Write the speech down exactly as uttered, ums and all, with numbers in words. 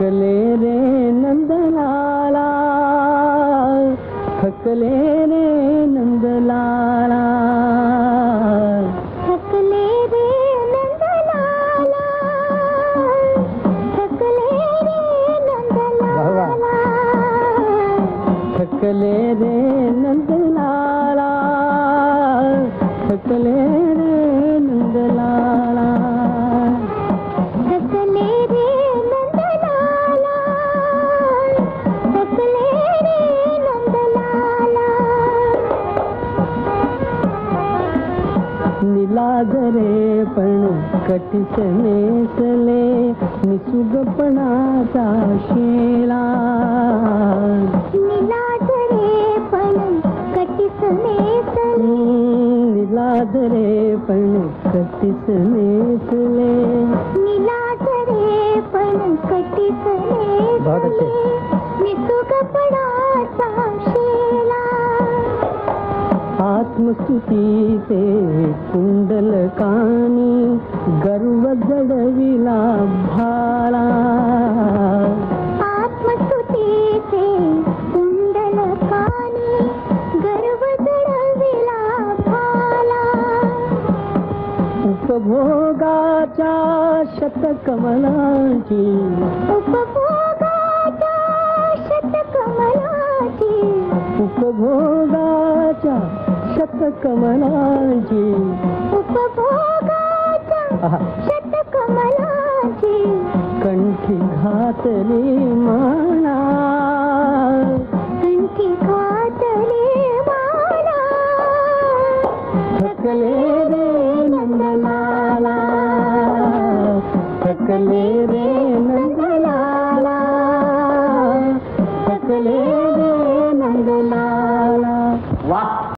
थकले रे नंदलाला, थकले रे नंदलाला, थकले रे नंदलाला, थकले रे नंदलाला, थकले रे नंदलाला, थकले रे नंदलाला, थकले रे नंदलाला, थकले रे नंदलाला. निलागरे पण कटीस नेसले निसुगपणाचा शेला, निलाधरे पण कटीस नेसले, निलाधरे पण कटीस नेसले, निलाधरे पण कटीस बहुत अच्छे. नेसले, निसुगपणाचा शेला. आत्मस्तुतीचे कुंडलकानी गर्व जडविला भाला, आत्मस्तुतीचे कुंडलकानी गर्व जडविला भाला. उपभोगाच्या शतकमलाची, उपभोगाच्या शतकमलाची, उपभोगाच्या शतकमलाची, उपभोगाच्या शतकमलाची, कंठी घातली माना, कंठी घातली माना. थकले रे नंदलाला, थकले रे